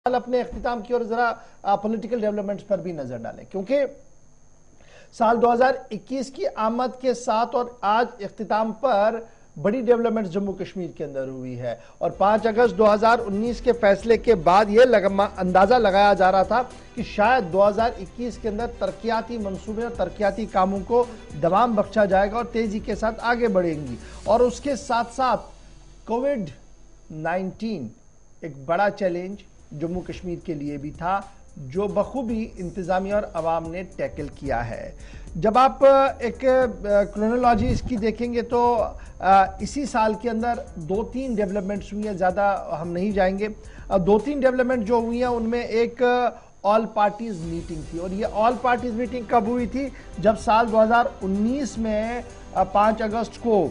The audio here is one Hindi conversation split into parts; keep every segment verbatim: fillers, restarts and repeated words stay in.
अपने इख्तिताम की ओर जरा पॉलिटिकल डेवलपमेंट्स पर भी नजर डालें, क्योंकि साल दो हज़ार इक्कीस की आमद के साथ और आज इख्तिताम पर बड़ी डेवलपमेंट्स जम्मू कश्मीर के अंदर हुई है। और पाँच अगस्त दो हज़ार उन्नीस के फैसले के बाद यह अंदाजा लगाया जा रहा था कि शायद दो हज़ार इक्कीस के अंदर तरक्याती मंसूबे और तरक्याती कामों को दवाम बख्शा जाएगा और तेजी के साथ आगे बढ़ेंगी। और उसके साथ साथ कोविड नाइन्टीन एक बड़ा चैलेंज जम्मू कश्मीर के लिए भी था, जो बखूबी इंतजामिया और अवाम ने टैकल किया है। जब आप एक क्रोनोलॉजी इसकी देखेंगे तो इसी साल के अंदर दो तीन डेवलपमेंट्स हुई हैं, ज़्यादा हम नहीं जाएंगे। दो तीन डेवलपमेंट जो हुई हैं उनमें एक ऑल पार्टीज मीटिंग थी, और ये ऑल पार्टीज मीटिंग कब हुई थी? जब साल दो हज़ार उन्नीस में पाँच अगस्त को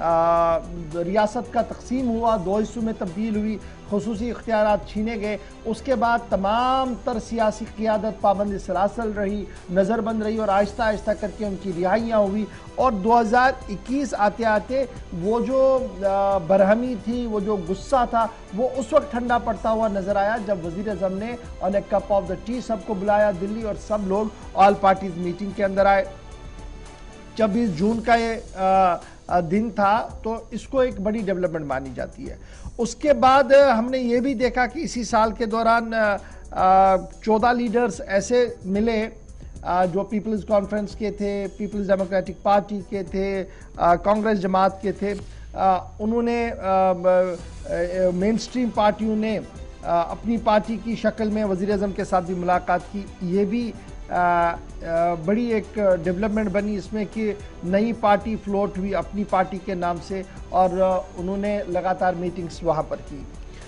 रियासत का तकसीम हुआ, दो हिस्सों में तब्दील हुई, खुसूसी इख्तियारात छीने गए। उसके बाद तमाम तर सियासी क़ियादत पाबंदी सलासल रही, नज़रबंद रही और आहिस्ता आहिस्ता करके उनकी रिहाइयाँ हुई। और दो हज़ार इक्कीस आते आते वो जो बरहमी थी, वो जो गुस्सा था, वो उस वक्त ठंडा पड़ता हुआ नजर आया जब वज़ीर आज़म ने on a cup of the tea सबको बुलाया दिल्ली, और सब लोग ऑल पार्टीज मीटिंग के अंदर आए। छब्बीस जून का ये आ, दिन था, तो इसको एक बड़ी डेवलपमेंट मानी जाती है। उसके बाद हमने ये भी देखा कि इसी साल के दौरान चौदह लीडर्स ऐसे मिले जो पीपल्स कॉन्फ्रेंस के थे, पीपल्स डेमोक्रेटिक पार्टी के थे, कांग्रेस जमात के थे। आ, उन्होंने मेन स्ट्रीम पार्टियों ने आ, अपनी पार्टी की शक्ल में वज़ीर आज़म के साथ भी मुलाकात की। ये भी आ, आ, बड़ी एक डेवलपमेंट बनी इसमें कि नई पार्टी फ्लोट हुई अपनी पार्टी के नाम से, और उन्होंने लगातार मीटिंग्स वहाँ पर की।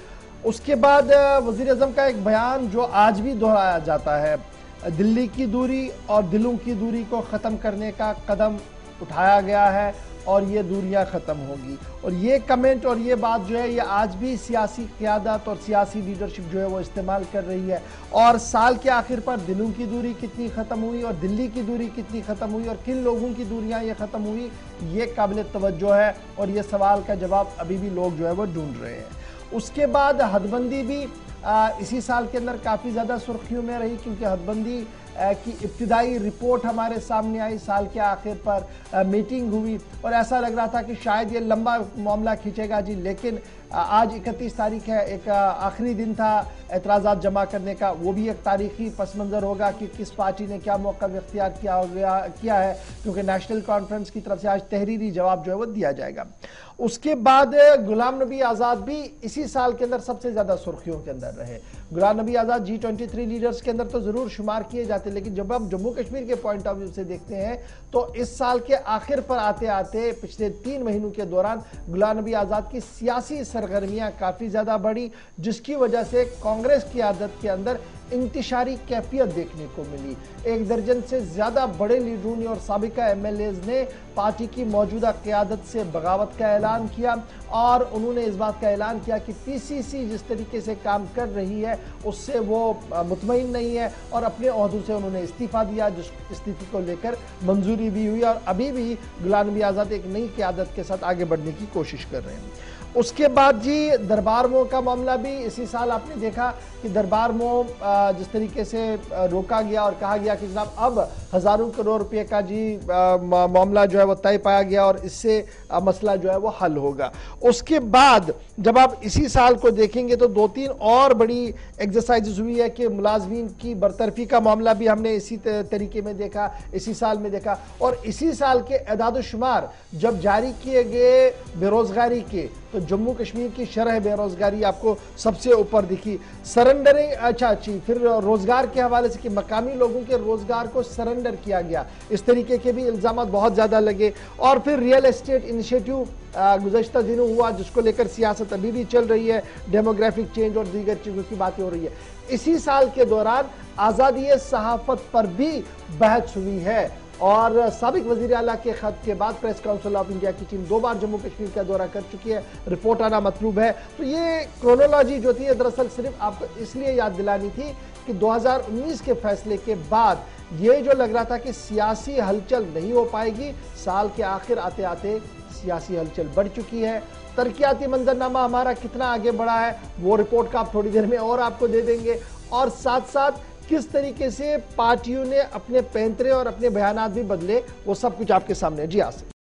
उसके बाद वज़ीर आज़म का एक बयान जो आज भी दोहराया जाता है, दिल्ली की दूरी और दिलों की दूरी को ख़त्म करने का कदम उठाया गया है और ये दूरियां ख़त्म होगी। और ये कमेंट और ये बात जो है ये आज भी सियासी क़ियादत और सियासी लीडरशिप जो है वो इस्तेमाल कर रही है। और साल के आखिर पर दिलों की दूरी कितनी ख़त्म हुई और दिल्ली की दूरी कितनी ख़त्म हुई और किन लोगों की दूरियां ये ख़त्म हुई, ये काबिल तवज्जो है और ये सवाल का जवाब अभी भी लोग जो है वो ढूंढ रहे हैं। उसके बाद हदबंदी भी आ, इसी साल के अंदर काफ़ी ज़्यादा सुर्खियों में रही, क्योंकि हदबंदी की इब्तिदाई रिपोर्ट हमारे सामने आई, साल के आखिर पर आ, मीटिंग हुई और ऐसा लग रहा था कि शायद ये लंबा मामला खींचेगा जी, लेकिन आ, आज इकतीस तारीख है, एक आखिरी दिन था एतराज़ात जमा करने का। वो भी एक तारीखी पस मंज़र होगा कि किस पार्टी ने क्या मौक़िफ़ इख्तियार किया हो गया किया है, क्योंकि नेशनल कॉन्फ्रेंस की तरफ से आज तहरीरी जवाब जो है वो दिया जाएगा। उसके बाद गुलाम नबी आज़ाद भी इसी साल के अंदर सबसे ज़्यादा सुर्खियों के अंदर रहे। Ghulam Nabi Azad ji twenty three leaders के अंदर तो ज़रूर शुमार किए जाते, लेकिन जब हम जम्मू कश्मीर के पॉइंट ऑफ व्यू से देखते हैं तो इस साल के आखिर पर आते आते पिछले तीन महीनों के दौरान गुलाम नबी आज़ाद की सियासी सरगर्मियाँ काफ़ी ज़्यादा बढ़ी, जिसकी वजह से कांग्रेस की आदत के अंदर इंतशारी कैफियत देखने को मिली। एक दर्जन से ज़्यादा बड़े लीडरों ने और साबिका एम एल एज़ ने पार्टी की मौजूदा क़यादत से बगावत का ऐलान किया, और उन्होंने इस बात का ऐलान किया कि पी सी सी जिस तरीके से काम कर रही है उससे वो मुतमईन नहीं है, और अपने ओहदों से उन्होंने इस्तीफ़ा दिया, जिस स्थिति को लेकर मंजूरी भी हुई। और अभी भी गुलाम नबी आज़ाद एक नई क़यादत के साथ आगे बढ़ने की कोशिश कर रहे हैं। उसके बाद जी दरबार मोह का मामला भी इसी साल आपने देखा कि दरबार मोह जिस तरीके से रोका गया और कहा गया कि जनाब अब हज़ारों करोड़ रुपए का जी मामला जो है वो तय पाया गया और इससे मसला जो है वो हल होगा। उसके बाद जब आप इसी साल को देखेंगे तो दो तीन और बड़ी एक्सरसाइजेज हुई है कि मुलाजमीन की बरतरफी का मामला भी हमने इसी तरीके में देखा, इसी साल में देखा। और इसी साल के एदाद शुमार जब जारी किए गए बेरोजगारी के, तो जम्मू कश्मीर की शरह बेरोजगारी आपको सबसे ऊपर दिखी। सरेंडरिंग अच्छा अच्छी फिर रोजगार के हवाले से कि मकामी लोगों के रोजगार को सरेंडर किया गया, इस तरीके के भी इल्जाम बहुत ज़्यादा लगे। और फिर रियल एस्टेट इनिशिएटिव गुज़श्ता दिनों हुआ, जिसको लेकर सियासत अभी भी चल रही है, डेमोग्राफिक चेंज और दीगर चीज़ों की बातें हो रही है। इसी साल के दौरान आज़ादी सहाफ़त पर भी बहस हुई है, और साबिक वज़ीर आला के खत के बाद प्रेस काउंसिल ऑफ इंडिया की टीम दो बार जम्मू कश्मीर का दौरा कर चुकी है, रिपोर्ट आना मतलूब है। तो ये क्रोनोलॉजी जो थी दरअसल सिर्फ आपको इसलिए याद दिलानी थी कि दो हज़ार उन्नीस के फैसले के बाद ये जो लग रहा था कि सियासी हलचल नहीं हो पाएगी, साल के आखिर आते आते सियासी हलचल बढ़ चुकी है तरक्याती मंजरनामा हमारा कितना आगे बढ़ा है वो रिपोर्ट का आप थोड़ी देर में और आपको दे देंगे, और साथ साथ किस तरीके से पार्टियों ने अपने पैंतरे और अपने बयानात भी बदले, वो सब कुछ आपके सामने। जी आसिफ।